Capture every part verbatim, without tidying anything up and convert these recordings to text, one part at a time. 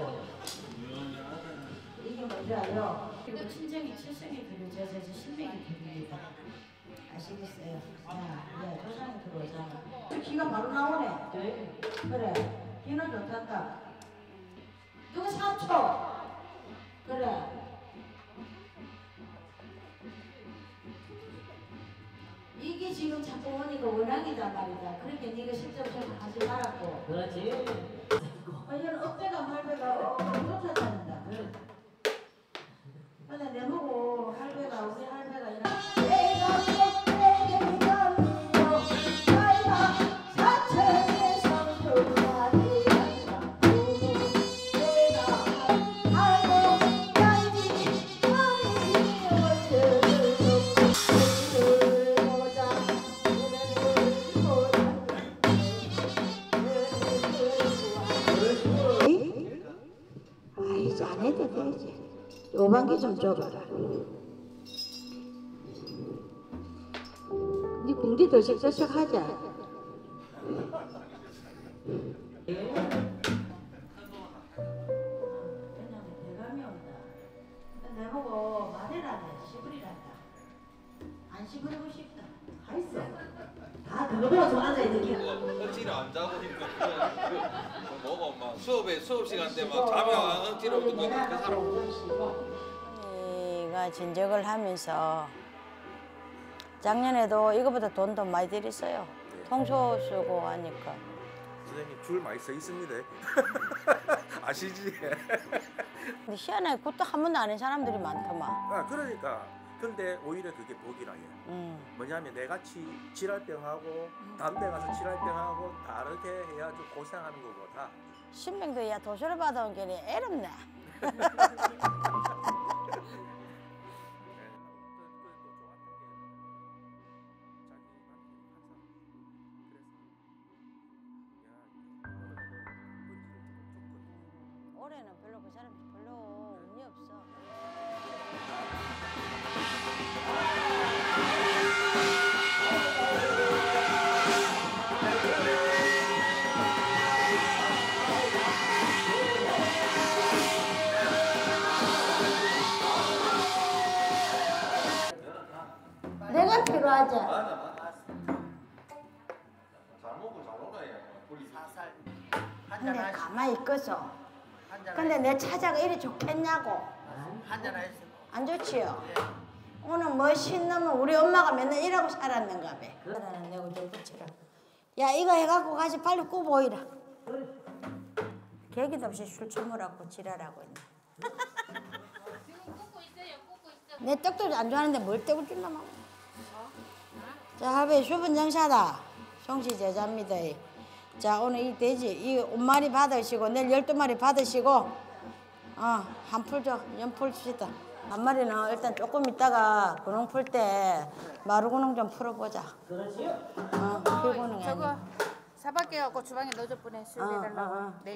이게 뭔지 알아요? 그리고 친정이 칠성이 그려져서 이제 신명이 그립니다. 아시겠어요? 자, 이제 조상이 들어오잖아. 기가 바로 나오네. 네. 그래. 기는 좋단다. 누가 사초? 그래. 이게 지금 자꾸 오니까 원앙이단 말이다. 그렇게 네가 실제로 하지 말았고. 그렇지. 어, 얘는 억대가 말배가 어, 쫓아다닌다. 근데 내 보고 할배가 우리 할배가 이런 내가 꼭대게 믿었니요 나이가 사천의 성도라니 내가 알고 나이지 너희 얼른 보자 아이 잘해도 되지. 오반기 좀 줘봐라. 네 공기 덜썩덜썩 하자. 대감이 온다. 내보고 말해라네. 시부리란다. 안 시부리고 싶다. 가 있어. 다 그거 보고 좋아하는 애들이야. 억지로 안 자고 뭐가 엄마 수업에 수업 시간 때 막 자면 억지로 그 사람. 언니가 진적을 하면서 작년에도 이거보다 돈 더 많이 들였어요. 통소 쓰고 하니까. 선생님 줄 많이 서 있습니다. 아시지? 근데 희한하게 그것도 한 번도 안 한 사람들이 많더만. 아 그러니까. 근데 오히려 그게 복이라 해. 음. 뭐냐면 내같이 질할병하고 담배 가서 질할병하고 다르게 해야 좀 고생하는 것보다 신명도 야 도시를 받아온 게니 애롭네. 올해는 별로 그 사람 별로 운이 없어. 내가 필요하지. 맞아 맞아. 잘 먹고 잘 놀아야 우리 사살. 근데 한잔 가만히 있겠어. 한잔 근데 내 차자가 이리 좋겠냐고. 한잔 하시. 안 좋지요? 오늘 멋있는 우리 엄마가 맨날 이러고 살았는가 봐. 그러는 내고 좀 붙이라. 야 이거 해갖고 가시 빨리 꾸 보이라. 계기도 없이 술 처먹으라고 지랄하고 있네. 지금 굽고 있어요. 굽고 있어. 내 떡도 안 좋아하는데 뭘 떼고 줄라 막. 자 할배 수분 정사다. 송씨 제자입니다. 자 오늘 이 돼지 이 오 마리 받으시고 내일 열두 마리 받으시고 어 한 풀 줘. 연풀 줍시다. 한 마리는 일단 조금 있다가 구멍 풀 때 마루 구멍 좀 풀어보자. 그렇지. 어 풀구멍 저거 아니야. 사박게 갖고 주방에 넣어줘 보내. 술 어, 해달라고. 어, 어. 내일.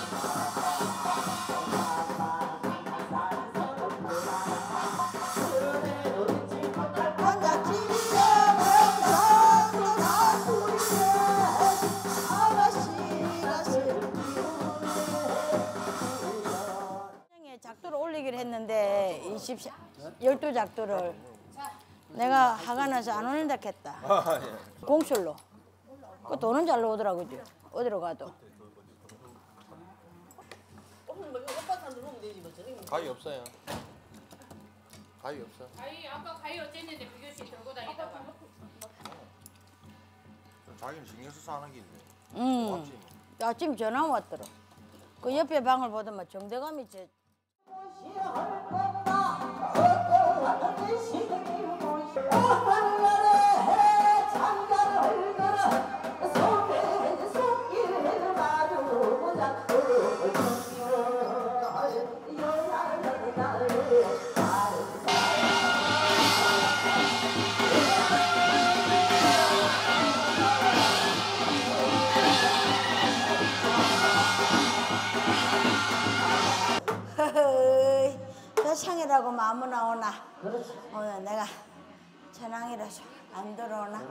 작두를 올리기로 했는데 이십, 열두 작두를 내가 화가 나서 안 올린다 했다. 공술로. 그 돈은 잘 나오더라고. 어디로 가도. 가위 없어요. 가위 없어. 가위 아까 가위 어쨌는데 비교씨 들고 다니다가. 자기는 신경 써서 하는 게 있네. 응. 아침 전화 왔더라. 그 옆에 방을 보더만 정대감이 제. 창이라고 마음은 나오나. 오늘 내가 천왕이라서 안 들어오나.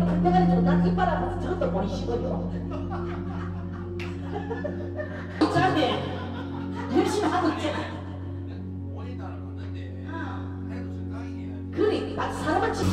이빨 대가리 좀 난 이빨 아파서 저것도 못 쉬거든. 자네 열심히 하고 있잖아. 그래, 나 사람은 지.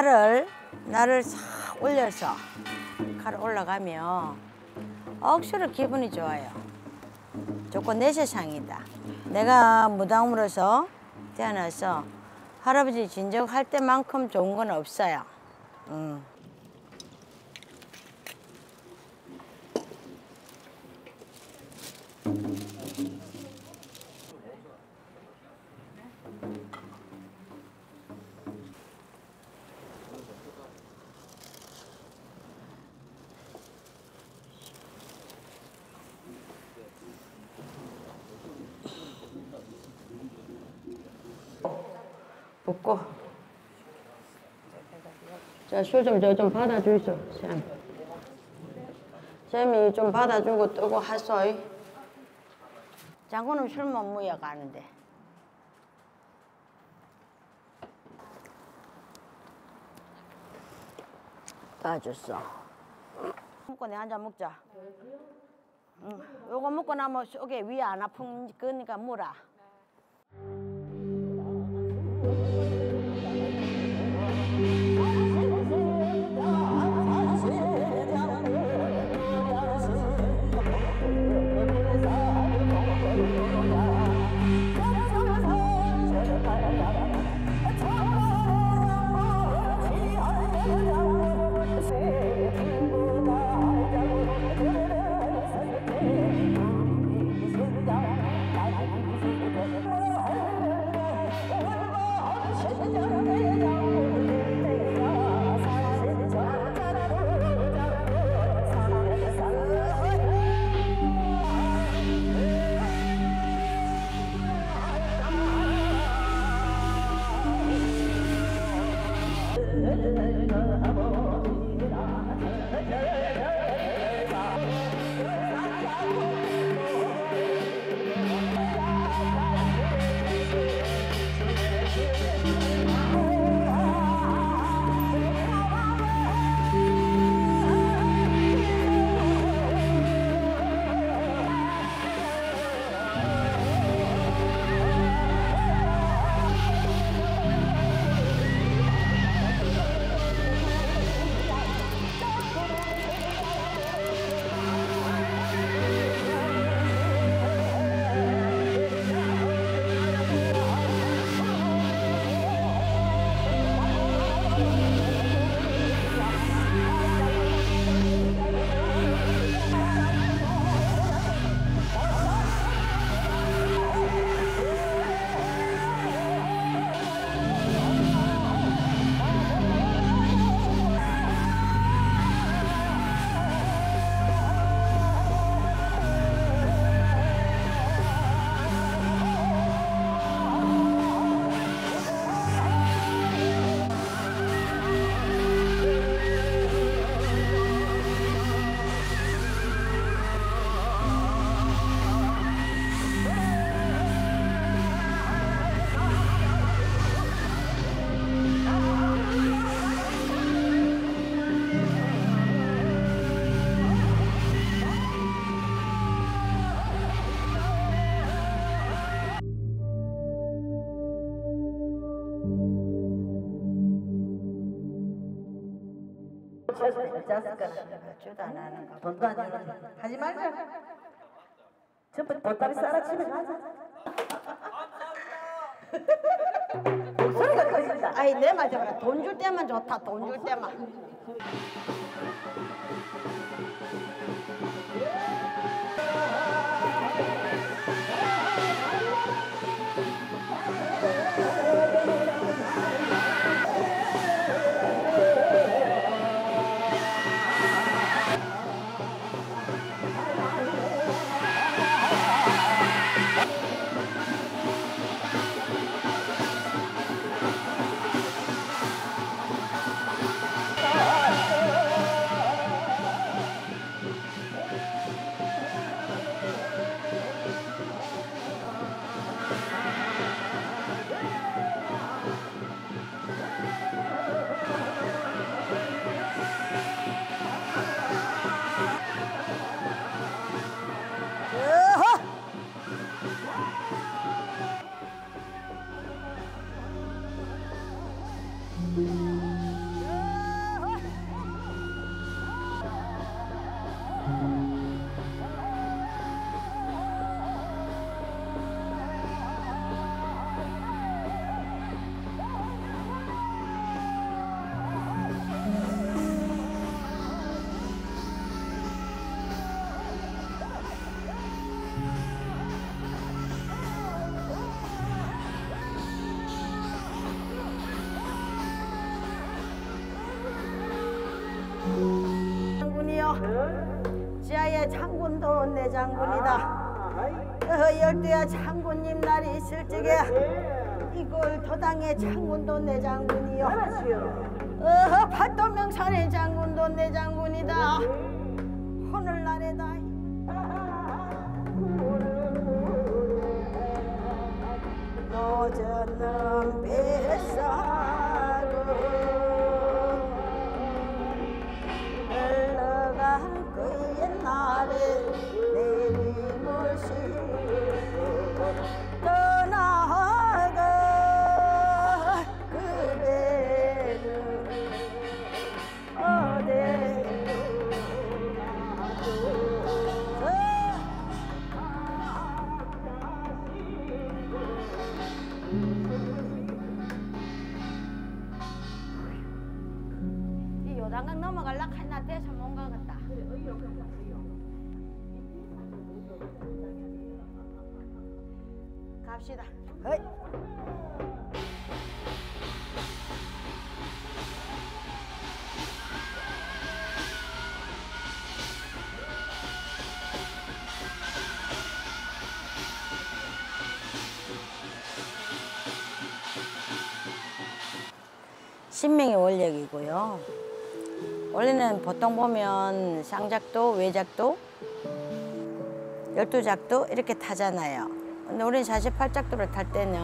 칼을 나를 싹 올려서 칼 올라가면 억수로 기분이 좋아요. 좋고 내 세상이다. 내가 무당으로서 태어나서 할아버지 진적할 때만큼 좋은 건 없어요. 음. 붓고 자, 술 좀 저 좀 받아주이소, 쌤. 쌤이 좀 받아주고 뜨고 하소이. 장군은 술 못 무여 가는데. 다 줬어. 먹고 내 한 잔 먹자. 응. 요거 먹고 나면 속에 위 안 아픈 거니까 물어. 주도 안 하는 거. 돈도 안 주는 하지 말자. 전부 보따리 싸라 집에 가자. 목소리가 커진다. 아이 내 말 좀 돈 줄 때만 좋다. 돈 줄 때만. 열두의 장군도 내 장군이다. 어, 열두의 장군님 날이 있을 적에 이골 도당의 장군도 내 장군이요. 어, 팔도명산의 장군도 내 장군이다. 오늘날에다 노저는 뱃사로 흘러간 그 옛날에 내림을 싣고 떠나가 그 배는 어디 이 요단강 넘어갈라 하나 돼서 못 가겠다. 갑시다. 어이. 신명의 원력이고요. 원래는 보통 보면 쌍작도, 외작도, 열두작도 이렇게 타잖아요. 근데 우리는 사십팔 작도를 탈 때는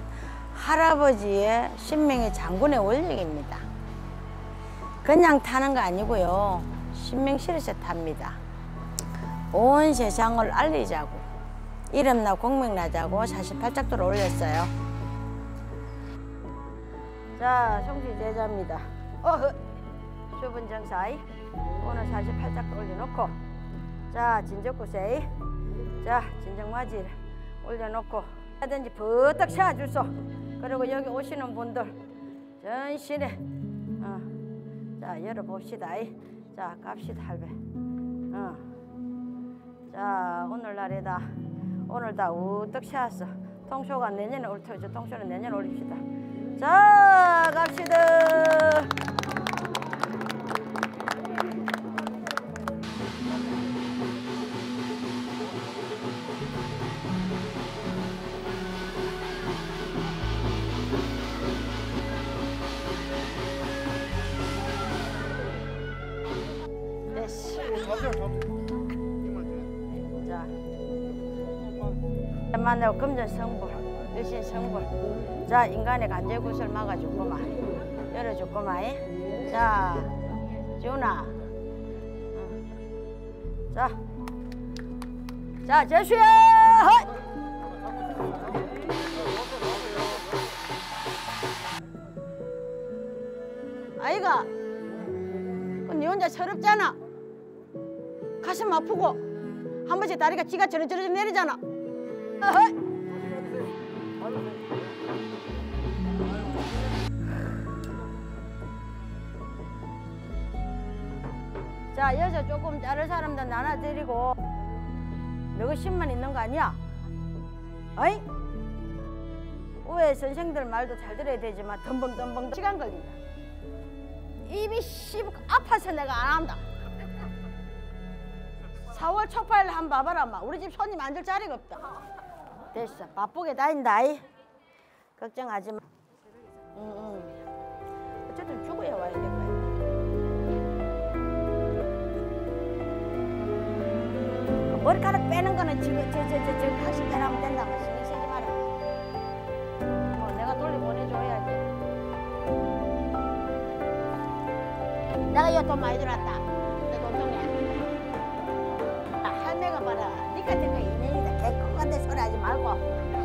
할아버지의 신명의 장군의 원력입니다. 그냥 타는 거 아니고요. 신명실에서 탑니다. 온 세상을 알리자고, 이름나 공명나자고 사십팔 작도를 올렸어요. 자, 송시 제자입니다. 어허, 수분정사이 오늘 사십팔 작도 올려놓고, 자, 진적구세이, 자, 진정맞이를 올려놓고 하든지 버떡 세워주소. 그리고 여기 오시는 분들 전신에 어, 자, 열어봅시다. 자, 갑시다 할배. 어. 자, 오늘날에다 오늘 다 우떡 세웠어. 통쇼가 내년에 올 터죠. 통쇼는 내년에 올립시다. 자, 갑시다. 됐어. 자, 만나고 금전 성불, 일신 성불. 자, 인간의 간제굿을 막아줬구만. 열어줬구만. 자, 지훈아. 어. 자, 자, 재수야. 헛! 아이가, 니 혼자 서럽잖아. 가슴 아프고 한 번씩 다리가 찌가 저러저러 내리잖아. 어허이. 자, 여기서 조금 자를 사람들 나눠드리고 너가 십만 있는 거 아니야? 어이? 위에 선생들 말도 잘 들어야 되지만 덤벙덤벙 시간 걸린다. 입이 씹 아파서 내가 안 한다. 사월 초파일 한번 봐봐라. 마. 우리 집 손님 앉을 자리가 없다. 됐어. 바쁘게 다닌다. 이. 걱정하지 마. 응, 응. 어쨌든 죽어야 와야 될 거야. 머리카락 빼는 거는 지금 저저저 저 다시 빼라면 된다. 신경 쓰지 마라. 어, 내가 돌려 보내줘야지. 내가 이거 돈 많이 들었다. 내 돈 통해. 아, 할매가 봐라. 니 같은 거 인연이다. 개껌 같은 소리 하지 말고.